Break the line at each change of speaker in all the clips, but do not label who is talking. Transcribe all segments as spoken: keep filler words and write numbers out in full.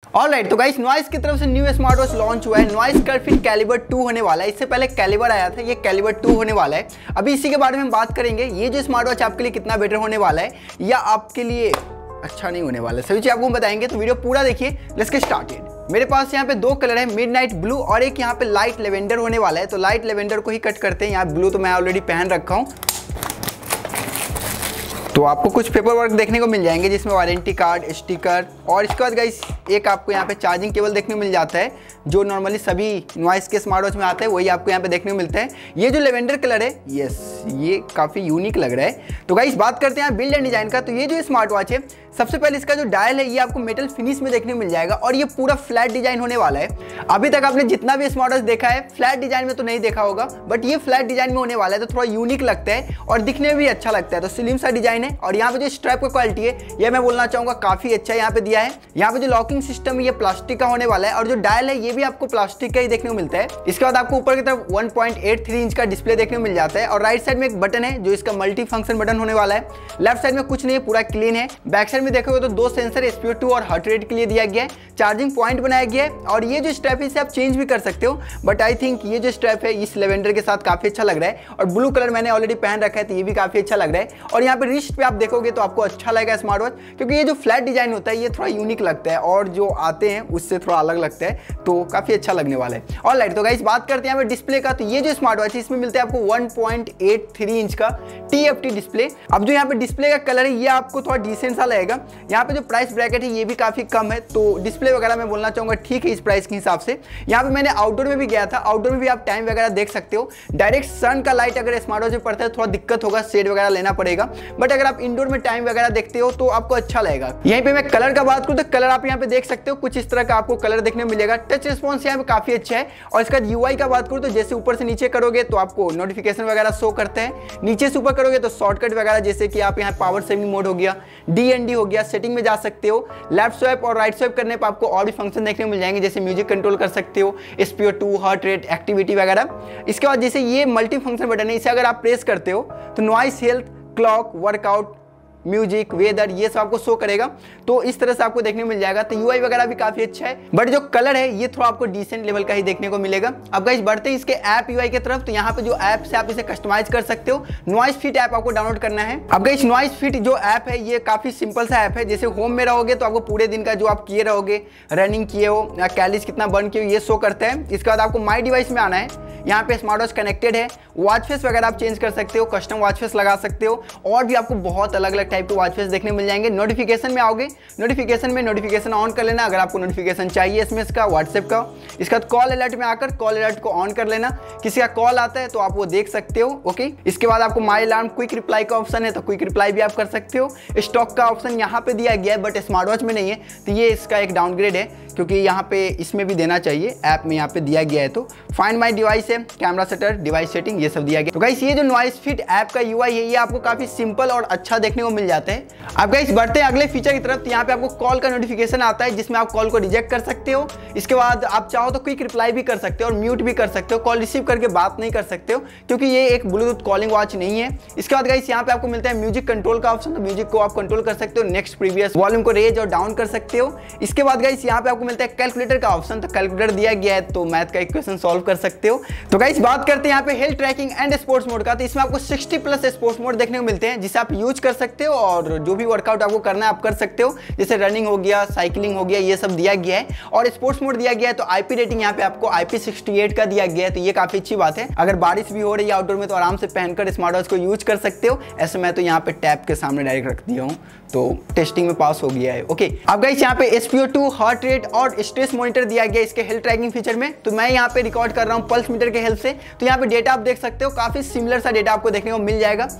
Alright, तो guys noise की तरफ से न्यू स्मार्ट वॉच लॉन्च हुआ है। नॉइस कर्फिट कैलिबर टू होने वाला है। इससे पहले कैलिबर आया था, ये कैलिबर टू होने वाला है। अभी इसी के बारे में हम बात करेंगे। ये जो स्मार्ट वॉच आपके लिए कितना बेटर होने वाला है या आपके लिए अच्छा नहीं होने वाला है, सभी चीज आपको हम बताएंगे, तो वीडियो पूरा देखिए। Let's get started. मेरे पास यहाँ पे दो कलर है, मिडनाइट ब्लू और एक यहाँ पे लाइट लेवेंडर होने वाला है। तो लाइट लेवेंडर को ही कट करते हैं। यहाँ ब्लू तो मैं ऑलरेडी पहन रखा हूँ। तो आपको कुछ पेपर वर्क देखने को मिल जाएंगे जिसमें वारंटी कार्ड, स्टिकर और इसके बाद गाइस एक आपको यहाँ पे चार्जिंग केबल देखने को मिल जाता है जो नॉर्मली सभी नॉइस के स्मार्ट वॉच में आता है, वही आपको यहाँ पे देखने को मिलता है। ये जो लेवेंडर कलर है, यस, ये काफ़ी यूनिक लग रहा है। तो गाइस बात करते हैं बिल्ड एंड डिजाइन का। तो ये जो स्मार्ट वॉच है, सबसे पहले इसका जो डायल है ये आपको मेटल फिनिश में देखने को मिल जाएगा और ये पूरा फ्लैट डिजाइन होने वाला है। अभी तक आपने जितना भी स्मार्ट वॉच देखा है फ्लैट डिजाइन में तो नहीं देखा होगा, बट ये फ्लैट डिजाइन में होने वाला है, तो थोड़ा यूनिक लगता है और दिखने में भी अच्छा लगता है। तो स्लिम सा डिजाइन है और यहाँ पे जो स्ट्रैप का क्वालिटी है ये मैं बोलना चाहूंगा काफी अच्छा यहाँ पे दिया है। यहाँ पे जो लॉकिंग सिस्टम है ये प्लास्टिक का होने वाला है और जो डायल है ये भी आपको प्लास्टिक का ही देखने को मिलता है। इसके बाद आपको ऊपर की तरफ one point eight three inch का डिस्प्ले देखने को मिल जाता है और राइट साइड में एक बटन है जो इसका मल्टी फंक्शन बटन होने वाला है। लेफ्ट साइड में कुछ नहीं है, पूरा क्लीन है। बैक साइड में देखोगे तो दो sensor S P O two और हार्ट रेट के लिए दिया गया है। चार्जिंग पॉइंट बनाया गया है और ये जो स्ट्रैप है इसे आप चेंज भी कर सकते हो, बट आई थिंक ये जो स्ट्रैप है इस लेवेंडर के साथ काफी अच्छा लग रहा है और ब्लू कलर मैंने ऑलरेडी पहन रखा है तो ये भी काफी अच्छा लग रहा है। और यहाँ पे रिस्ट पे आप देखोगे तो आपको अच्छा लगेगा स्मार्ट वॉच, क्योंकि ये जो फ्लैट डिजाइन होता है ये थोड़ा यूनिक लगता है और जो आते हैं उससे थोड़ा अलग लगता है, तो काफी अच्छा लगने वाला है। ऑलराइट, तो गाइस बात करते हैं यहाँ पे डिस्प्ले का। तो ये जो स्मार्ट वॉच है इसमें मिलता है आपको one point eight three inch का टी एफ टी डिस्प्ले। अब जो यहाँ पे डिस्प्ले का कलर है ये आपको थोड़ा डिसेंट सा लगेगा। यहाँ पे जो प्राइस ब्रैकेट है ये भी काफी कम है, तो डिस्प्ले वगैरह मैं बोलना चाहूंगा ठीक है इस प्राइस के हिसाब से। यहाँ पे मैंने आउटडोर में भी गया था, आउटडोर में भी आप टाइम वगैरह देख सकते हो। डायरेक्ट सन का लाइट अगर स्मार्ट वॉच में पड़ता है थोड़ा दिक्कत होगा, शेड वगैरह लेना पड़ेगा, बट अगर आप इंडोर में टाइम वगैरह देखते हो तो आपको अच्छा लगेगा। यहीं पे मैं कलर का बात करूं तो कलर आप यहाँ पे देख सकते हो, कुछ इस तरह का आपको कलर देखने को मिलेगा। टच रिस्पॉन्स यहाँ पे काफी अच्छा है। और इसका यूआई का बात करूं तो जैसे ऊपर से नीचे करोगे तो आपको नोटिफिकेशन वगैरह शो करते हैं, नीचे से ऊपर करोगे तो शॉर्टकट वगैरह जैसे कि आप यहाँ पावर सेविंग मोड हो गया, डी एन डी हो गया, सेटिंग में जा सकते हो। लेफ्ट स्वाइप और राइट स्वाइप करने पर आपको और भी फंक्शन देखने को मिल जाएंगे, जैसे म्यूजिक कंट्रोल कर सकते हो, S P O two, heart rate, activity वगैरह। इसके बाद जैसे ये मल्टी फंक्शन बटन है, इसे अगर आप प्रेस करते हो तो Noise, health, clock, workout, music, weather, ये सब आपको शो करेगा। तो इस तरह से आपको देखने को मिल जाएगा। तो यूआई वगैरह भी काफी अच्छा है, बट जो कलर है ये थोड़ा आपको डिसेंट लेवल का ही देखने को मिलेगा। अब गाइस बढ़ते हैं इसके ऐप यूआई की तरफ। तो यहाँ पे जो ऐप से आप इसे कस्टमाइज कर सकते हो। नॉइस फिट ऐप आपको डाउनलोड करना है। अब गाइस नॉइस फिट जो ऐप है ये काफी सिंपल सा ऐप है। जैसे होम में रहोगे तो आपको पूरे दिन का जो आप किए रहोगे, रनिंग किए हो, कैलोरीज कितना बर्न किए हो, ये शो करता है। इसके बाद आपको माई डिवाइस में आना है। यहाँ पे स्मार्ट वॉच कनेक्टेड है, वॉच फेस वगैरह आप चेंज कर सकते हो, कस्टम वॉच फेस लगा सकते हो और भी आपको बहुत अलग अलग टाइप के वॉच फेस देखने मिल जाएंगे। नोटिफिकेशन में आओगे, नोटिफिकेशन में नोटिफिकेशन ऑन कर लेना अगर आपको नोटिफिकेशन चाहिए एसएमएस का, व्हाट्सएप का। इसके बाद कॉल अलर्ट में आकर कॉल अलर्ट को ऑन कर लेना, किसी का कॉल आता है तो आप वो देख सकते हो। ओके, इसके बाद आपको माई अलार्म, क्विक रिप्लाई का ऑप्शन है तो क्विक रिप्लाई भी आप कर सकते हो। स्टॉक का ऑप्शन यहाँ पे दिया गया है बट स्मार्ट वॉच में नहीं है, तो ये इसका एक डाउनग्रेड है, क्योंकि यहाँ पे इसमें भी देना चाहिए, ऐप में यहाँ पे दिया गया है। तो फाइंड माई डिवाइस है, कैमरा सेटर, डिवाइस सेटिंग, ये सब दिया गया। तो गाइस ये जो नॉइस फिट ऐप का यूआई है ये आपको काफी सिंपल और अच्छा देखने को मिल जाता है। अब गाइस बढ़ते हैं अगले फीचर की तरफ। तो यहाँ पे आपको कॉल का नोटिफिकेशन आता है जिसमें आप कॉल को रिजेक्ट कर सकते हो। इसके बाद आप चाहो तो क्विक रिप्लाई भी कर सकते हो और म्यूट भी कर सकते हो। कॉल रिसीव करके बात नहीं कर सकते हो क्योंकि ये एक ब्लूटूथ कॉलिंग वॉच नहीं है। इसके बाद गाइस यहाँ पे आपको मिलता है म्यूजिक कंट्रोल का ऑप्शन, तो म्यूजिक को आप कंट्रोल कर सकते हो, नेक्स्ट, प्रीवियस, वॉल्यूम को रेज और डाउन कर सकते हो। इसके बाद गाइस यहाँ पे आपको मिलता है कैलकुलेटर का ऑप्शन, तो कैलकुलेटर दिया गया है तो मैथ का इक्वेशन सॉल्व कर सकते हो। तो गाइस बात करते हैं यहाँ पे health tracking and sports mode का। तो इसमें आपको सिक्सटी प्लस स्पोर्ट्स मोड देखने को मिलते हैं जिसे आप यूज कर सकते हो और जो भी वर्कआउट आपको करना है आप कर सकते हो, जैसे रनिंग हो गया, साइकिलिंग हो गया, ये सब दिया गया है। और स्पोर्ट्स मोड दिया गया है तो आईपी रेटिंग यहाँ पे आपको आई पी सिक्सटी एट का दिया गया है, तो ये काफी अच्छी बात है। अगर बारिश भी हो रही है आउटडोर में तो आराम से पहनकर स्मार्ट वॉच को यूज कर सकते हो। ऐसे मैं तो यहाँ पे टैब के सामने डायरेक्ट रख दिया हूँ तो टेस्टिंग में पास हो गया है। ओके, अब गाइस यहाँ पे S P O two, heart rate और स्ट्रेस मॉनिटर दिया गया है इसके हेल्थ ट्रैकिंग फीचर में। तो मैं यहाँ पे रिकॉर्ड कर रहा हूँ पल्स मीटर के हेल्थ से, तो यहाँ पे डेटा आप देख सकते हो, काफी सिमिलर सा डेटा आपको देखने को मिल जाएगा।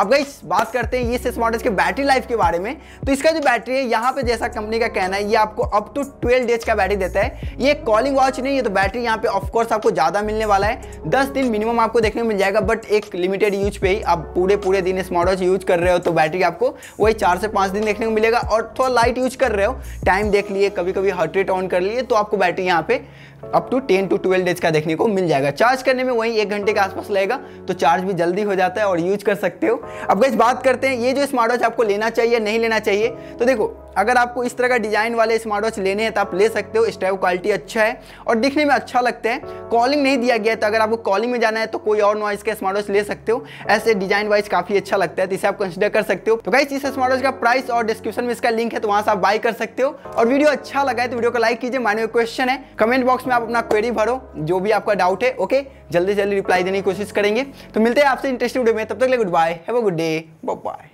अब गाइस बात करते हैं ये स्मार्ट वॉच के बैटरी लाइफ के बारे में। तो इसका जो बैटरी है यहाँ पे जैसा कंपनी का कहना है, ये आपको अप टू ट्वेल्व डेज का बैटरी देता है। ये कॉलिंग वॉच नहीं है, तो बैटरी यहाँ पे ऑफकोर्स आपको ज्यादा मिलने वाला है, दस दिन मिनिमम आपको देखने को मिल जाएगा। बट एक लिमिटेड यूज पे ही, आप पूरे पूरे दिन स्मार्ट वॉच यूज कर रहे हो तो बैटरी आपको वही चार से पांच दिन देखने को मिलेगा। और थोड़ा लाइट यूज कर रहे हो, टाइम देख लिए, कभी कभी हार्ट रेट ऑन कर लिए, तो आपको बैटरी यहाँ पे up to ten to twelve days का देखने को मिल जाएगा। चार्ज करने में वही एक घंटे के आसपास लगेगा, तो चार्ज भी जल्दी हो जाता है और यूज कर सकते हो। अब गाइस बात करते हैं ये जो स्मार्ट वॉच आपको लेना चाहिए नहीं लेना चाहिए। तो देखो, अगर आपको इस तरह का डिजाइन वाले स्मार्ट वॉच लेने हैं तो आप ले सकते हो। स्टेप क्वालिटी अच्छा है और दिखने में अच्छा लगता है। कॉलिंग नहीं दिया गया है, तो अगर आपको कॉलिंग में जाना है तो कोई और नॉइस का स्मार्ट वॉच ले सकते हो। ऐसे डिजाइन वाइज काफी अच्छा लगता है, तो इसे आप कंसिडर कर सकते हो। तो गाइस इस स्मार्ट वॉच का प्राइस और डिस्क्रिप्शन में इसका लिंक है, तो वहां से आप बाय कर सकते हो। और वीडियो अच्छा लगा है तो वीडियो को लाइक कीजिए। माइनर क्वेश्चन है, कमेंट बॉक्स में आप अपना क्वेरी भरो, जो भी आपका डाउट है। ओके, जल्दी जल्दी रिप्लाई देने की कोशिश करेंगे। तो मिलते हैं आपसे इंटरेस्टिंग वीडियो में, तब तक के लिए good bye, have a good day, bye bye.